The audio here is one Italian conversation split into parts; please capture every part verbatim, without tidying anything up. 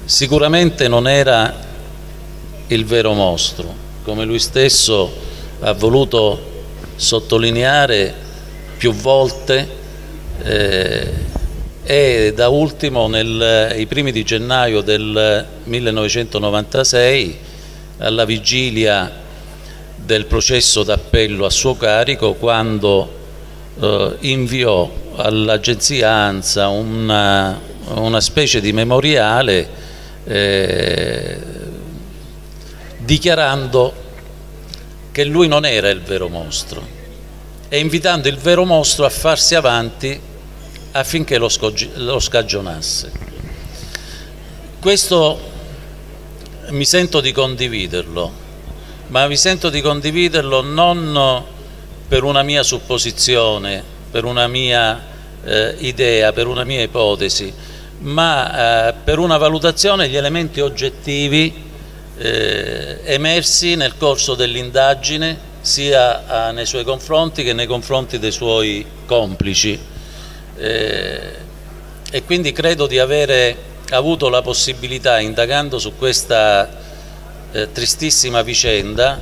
sicuramente non era il vero mostro, come lui stesso ha voluto sottolineare più volte, eh, e da ultimo nei primi di gennaio del millenovecentonovantasei, alla vigilia del processo d'appello a suo carico, quando eh, inviò all'agenzia ANSA una, una specie di memoriale eh, dichiarando che lui non era il vero mostro e invitando il vero mostro a farsi avanti affinché lo, lo scagionasse. Questo mi sento di condividerlo, ma mi sento di condividerlo non per una mia supposizione, per una mia eh, idea, per una mia ipotesi, ma eh, per una valutazione degli elementi oggettivi eh, emersi nel corso dell'indagine, sia eh, nei suoi confronti che nei confronti dei suoi complici. Eh, e quindi credo di avere avuto la possibilità, indagando su questa eh, tristissima vicenda,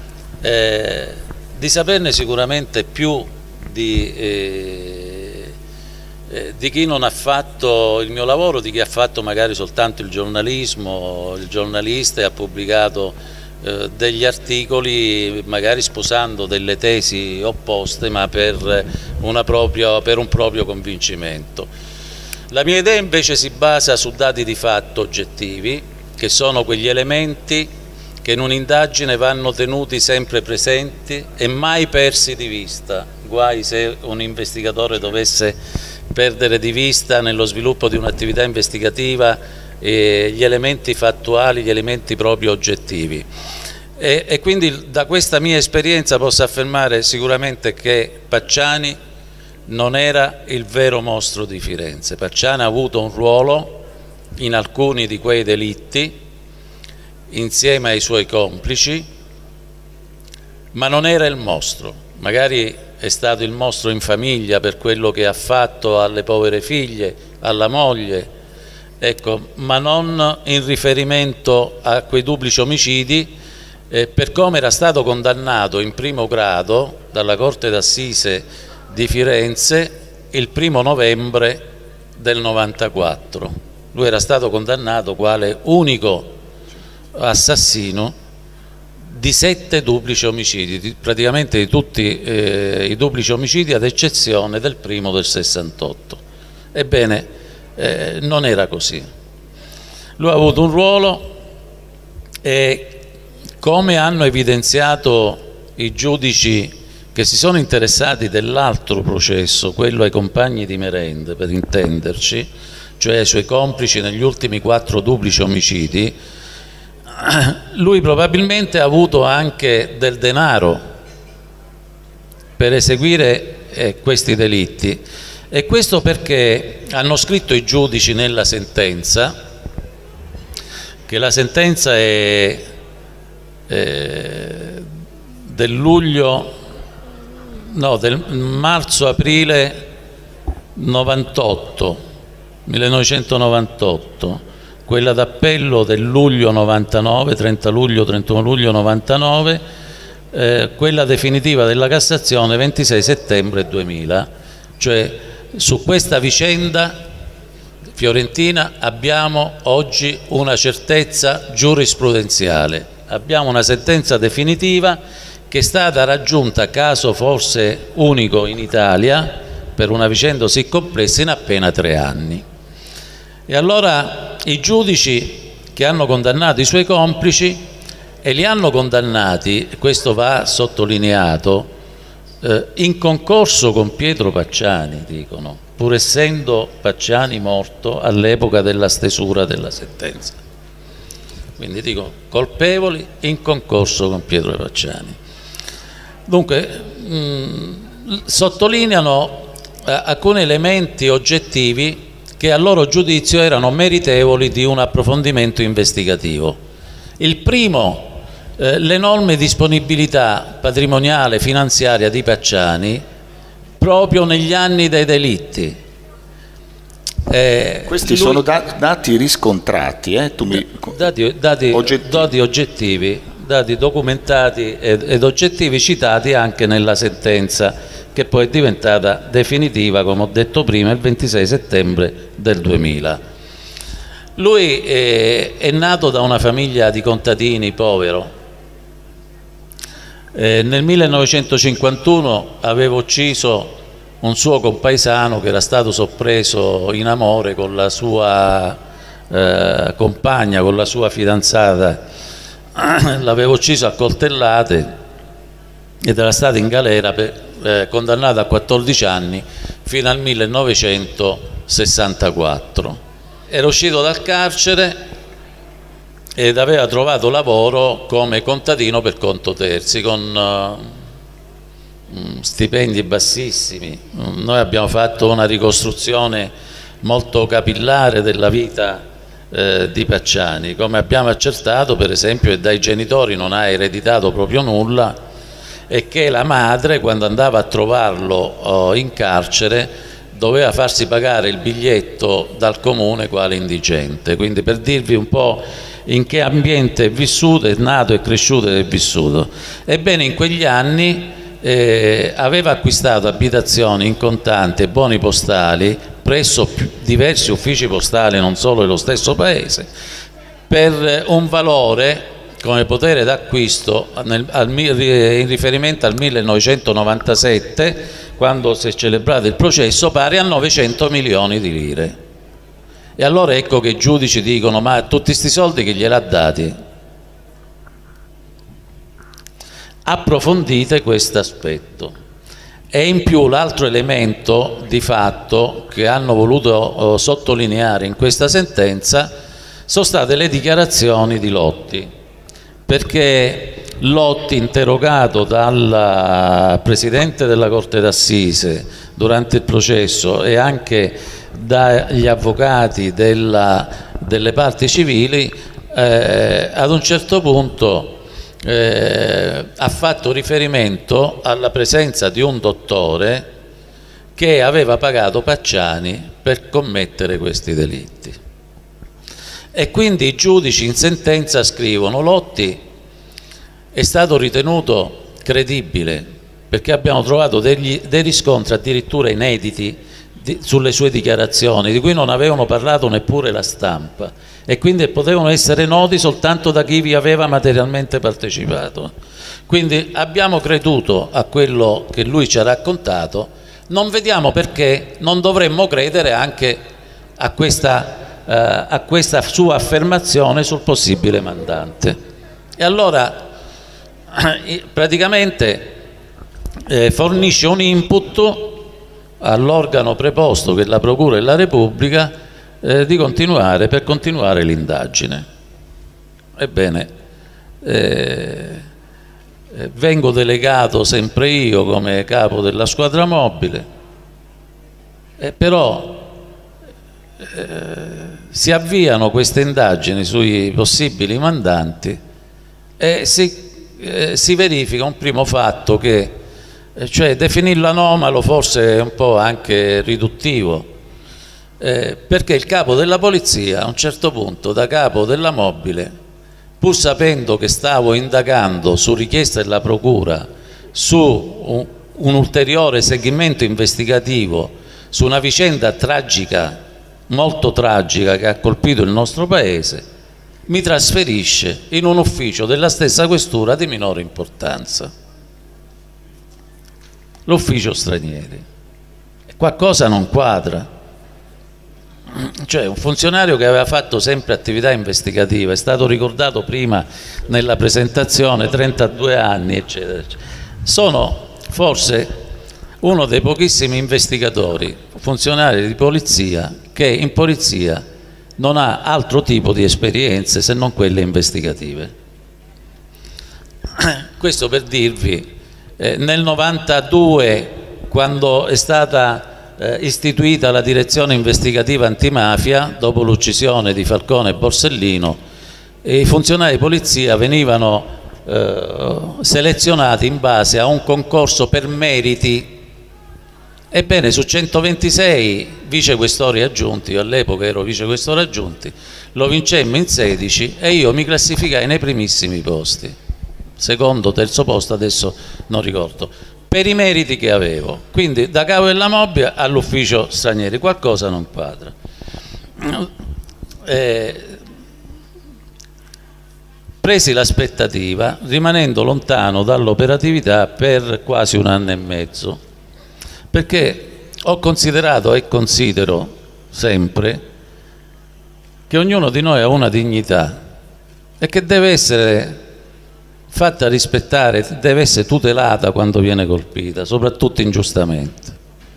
eh, di saperne sicuramente più di, eh, eh, di chi non ha fatto il mio lavoro, di chi ha fatto magari soltanto il giornalismo, il giornalista, e ha pubblicato eh, degli articoli magari sposando delle tesi opposte, ma per, una propria, per un proprio convincimento. La mia idea invece si basa su dati di fatto oggettivi, che sono quegli elementi che in un'indagine vanno tenuti sempre presenti e mai persi di vista. Guai se un investigatore dovesse perdere di vista nello sviluppo di un'attività investigativa eh, gli elementi fattuali, gli elementi proprio oggettivi. E, e quindi da questa mia esperienza posso affermare sicuramente che Pacciani non era il vero mostro di Firenze. Pacciani ha avuto un ruolo in alcuni di quei delitti insieme ai suoi complici, ma non era il mostro. Magari è stato il mostro in famiglia per quello che ha fatto alle povere figlie, alla moglie, ecco, ma non in riferimento a quei duplici omicidi, eh, per come era stato condannato in primo grado dalla Corte d'Assise di Firenze il primo novembre del novantaquattro. Lui era stato condannato quale unico assassino di sette duplici omicidi, di, praticamente di tutti eh, i duplici omicidi ad eccezione del primo del sessantotto. Ebbene, eh, non era così. Lui ha avuto un ruolo e, come hanno evidenziato i giudici che si sono interessati dell'altro processo, quello ai compagni di merende per intenderci, cioè ai suoi complici negli ultimi quattro duplici omicidi, lui probabilmente ha avuto anche del denaro per eseguire eh, questi delitti, e questo perché hanno scritto i giudici nella sentenza, che la sentenza è eh, del luglio no, del marzo-aprile novantotto, millenovecentonovantotto, quella d'appello del luglio novantanove, trenta luglio, trentuno luglio novantanove, eh, quella definitiva della Cassazione ventisei settembre duemila. Cioè, su questa vicenda fiorentina abbiamo oggi una certezza giurisprudenziale, abbiamo una sentenza definitiva che è stata raggiunta, caso forse unico in Italia per una vicenda così complessa, in appena tre anni. E allora i giudici che hanno condannato i suoi complici, e li hanno condannati, questo va sottolineato, eh, in concorso con Pietro Pacciani, dicono, pur essendo Pacciani morto all'epoca della stesura della sentenza. Quindi dico colpevoli in concorso con Pietro Pacciani. Dunque mh, sottolineano eh, alcuni elementi oggettivi che a loro giudizio erano meritevoli di un approfondimento investigativo. Il primo, eh, l'enorme disponibilità patrimoniale finanziaria di Pacciani proprio negli anni dei delitti. Eh, Questi lui, sono dat dati riscontrati, eh? Tu mi... dati, dati, oggettivi. dati oggettivi, dati documentati ed, ed oggettivi, citati anche nella sentenza che poi è diventata definitiva, come ho detto prima, il ventisei settembre del duemila. Lui è, è nato da una famiglia di contadini povero. Eh, nel millenovecentocinquantuno aveva ucciso un suo compaesano che era stato sorpreso in amore con la sua eh, compagna, con la sua fidanzata. L'aveva ucciso a coltellate ed era stato in galera per, eh, condannato a quattordici anni fino al millenovecentosessantaquattro. Era uscito dal carcere ed aveva trovato lavoro come contadino per conto terzi con uh, stipendi bassissimi. Noi abbiamo fatto una ricostruzione molto capillare della vita eh, di Pacciani. Come abbiamo accertato, per esempio, che dai genitori non ha ereditato proprio nulla e che la madre, quando andava a trovarlo oh, in carcere, doveva farsi pagare il biglietto dal comune quale indigente. Quindi, per dirvi un po' in che ambiente è vissuto, è nato, è cresciuto ed è vissuto. Ebbene, in quegli anni Eh, aveva acquistato abitazioni in contanti e buoni postali presso più, diversi uffici postali, non solo dello stesso paese, per un valore come potere d'acquisto in riferimento al millenovecentonovantasette, quando si è celebrato il processo, pari a novecento milioni di lire. E allora ecco che i giudici dicono: ma tutti questi soldi che gliel'ha dati? Approfondite questo aspetto. E in più l'altro elemento di fatto che hanno voluto eh, sottolineare in questa sentenza sono state le dichiarazioni di Lotti, perché Lotti, interrogato dal Presidente della Corte d'Assise durante il processo e anche dagli avvocati della, delle parti civili, eh, ad un certo punto Eh, ha fatto riferimento alla presenza di un dottore che aveva pagato Pacciani per commettere questi delitti. E quindi i giudici in sentenza scrivono: Lotti è stato ritenuto credibile perché abbiamo trovato degli, dei riscontri addirittura inediti di, sulle sue dichiarazioni, di cui non avevano parlato neppure la stampa, e quindi potevano essere noti soltanto da chi vi aveva materialmente partecipato. Quindi abbiamo creduto a quello che lui ci ha raccontato, non vediamo perché non dovremmo credere anche a questa, eh, a questa sua affermazione sul possibile mandante. E allora praticamente eh, fornisce un input all'organo preposto, che è la Procura della Repubblica, Eh, di continuare, per continuare l'indagine. Ebbene, eh, eh, vengo delegato sempre io come capo della squadra mobile, eh, però eh, si avviano queste indagini sui possibili mandanti e si, eh, si verifica un primo fatto che, eh, cioè definirlo anomalo forse è un po' anche riduttivo, Eh, perché il capo della polizia a un certo punto, da capo della mobile, pur sapendo che stavo indagando su richiesta della procura su un, un ulteriore seguimento investigativo su una vicenda tragica, molto tragica, che ha colpito il nostro paese, mi trasferisce in un ufficio della stessa questura di minore importanza, l'ufficio stranieri. Qualcosa non quadra. Cioè, un funzionario che aveva fatto sempre attività investigativa, è stato ricordato prima nella presentazione, trentadue anni, eccetera, eccetera. Sono forse uno dei pochissimi investigatori, funzionari di polizia, che in polizia non ha altro tipo di esperienze se non quelle investigative. Questo per dirvi, eh, nel novantadue, quando è stata Eh, istituita la direzione investigativa antimafia dopo l'uccisione di Falcone e Borsellino, e i funzionari di polizia venivano eh, selezionati in base a un concorso per meriti Ebbene, su centoventisei vicequestori aggiunti, io all'epoca ero vicequestore aggiunti, lo vincemmo in sedici e io mi classificai nei primissimi posti, secondo, terzo posto, adesso non ricordo, per i meriti che avevo. Quindi da capo della Mobbia all'ufficio stranieri qualcosa non quadra. Eh, presi l'aspettativa rimanendo lontano dall'operatività per quasi un anno e mezzo, perché ho considerato e considero sempre che ognuno di noi ha una dignità e che deve essere fatta rispettare, deve essere tutelata quando viene colpita, soprattutto ingiustamente.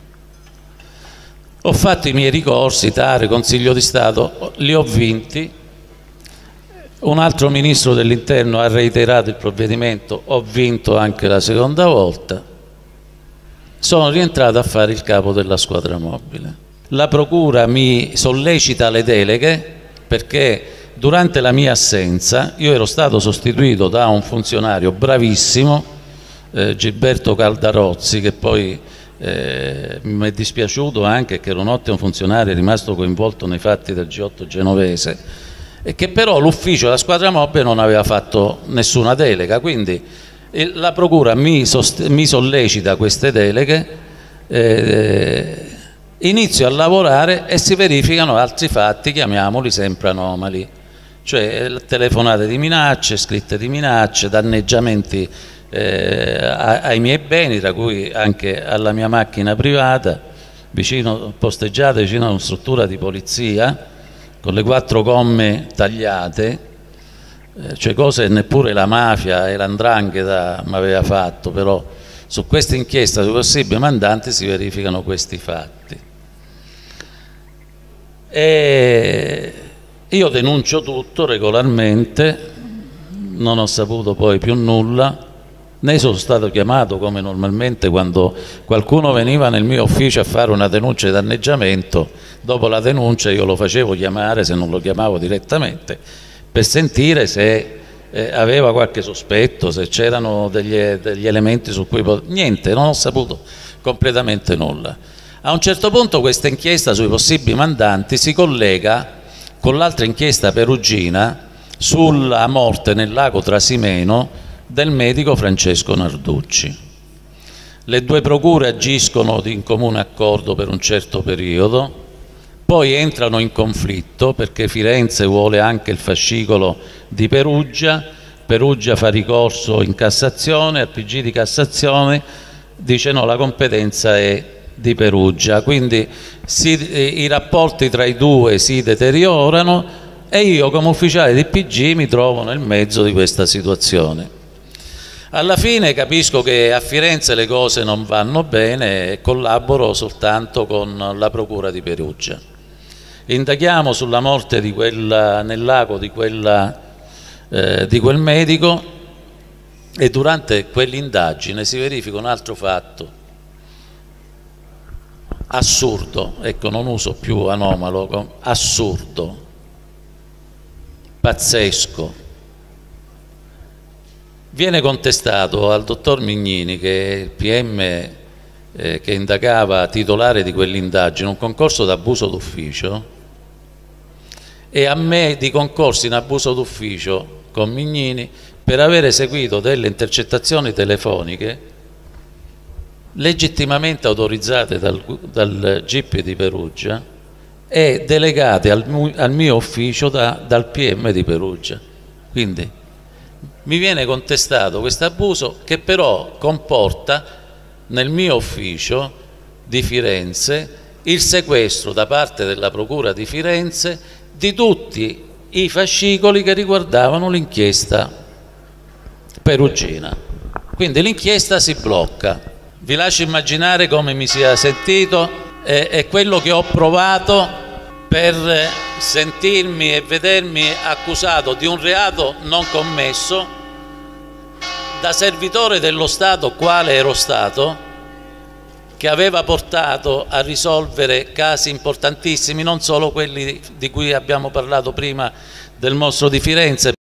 Ho fatto i miei ricorsi, Tare, Consiglio di Stato, li ho vinti. Un altro ministro dell'Interno ha reiterato il provvedimento, ho vinto anche la seconda volta. Sono rientrato a fare il capo della squadra mobile. La procura mi sollecita le deleghe perché durante la mia assenza io ero stato sostituito da un funzionario bravissimo, eh, Gilberto Caldarozzi, che poi eh, mi è dispiaciuto anche che era un ottimo funzionario, è rimasto coinvolto nei fatti del G otto genovese, e che però l'ufficio della squadra mobile non aveva fatto nessuna delega, quindi la procura mi, mi sollecita queste deleghe, eh, inizio a lavorare e si verificano altri fatti, chiamiamoli sempre anomali, cioè telefonate di minacce, scritte di minacce, danneggiamenti eh, ai miei beni, tra cui anche alla mia macchina privata, vicino, posteggiata vicino a una struttura di polizia, con le quattro gomme tagliate, cioè cose che neppure la mafia e l'andrangheta mi aveva fatto, però su questa inchiesta sui possibili mandanti si verificano questi fatti. E io denuncio tutto regolarmente, non ho saputo poi più nulla, né sono stato chiamato come normalmente quando qualcuno veniva nel mio ufficio a fare una denuncia di danneggiamento, dopo la denuncia io lo facevo chiamare, se non lo chiamavo direttamente, per sentire se eh, aveva qualche sospetto, se c'erano degli, degli elementi su cui... Niente, non ho saputo completamente nulla. A un certo punto questa inchiesta sui possibili mandanti si collega con l'altra inchiesta perugina sulla morte nel lago Trasimeno del medico Francesco Narducci. Le due procure agiscono in comune accordo per un certo periodo, poi entrano in conflitto perché Firenze vuole anche il fascicolo di Perugia, Perugia fa ricorso in Cassazione, al P G di Cassazione dice no, la competenza è di Perugia, quindi si, i rapporti tra i due si deteriorano e io come ufficiale di P G mi trovo nel mezzo di questa situazione. Alla fine capisco che a Firenze le cose non vanno bene e collaboro soltanto con la procura di Perugia. Indaghiamo sulla morte di quella, nel lago di, quella, eh, di quel medico e durante quell'indagine si verifica un altro fatto assurdo, ecco non uso più anomalo, assurdo, pazzesco. Viene contestato al dottor Mignini, che è il P M eh, che indagava titolare di quell'indagine, un concorso d'abuso d'ufficio, e a me di concorsi in abuso d'ufficio con Mignini per aver eseguito delle intercettazioni telefoniche legittimamente autorizzate dal, dal G I P di Perugia e delegate al, al mio ufficio da, dal P M di Perugia. Quindi mi viene contestato questo abuso che però comporta nel mio ufficio di Firenze il sequestro da parte della Procura di Firenze di tutti i fascicoli che riguardavano l'inchiesta perugina. Quindi l'inchiesta si blocca. Vi lascio immaginare come mi sia sentito e, e quello che ho provato per sentirmi e vedermi accusato di un reato non commesso da servitore dello Stato quale ero stato, che aveva portato a risolvere casi importantissimi, non solo quelli di cui abbiamo parlato prima del mostro di Firenze,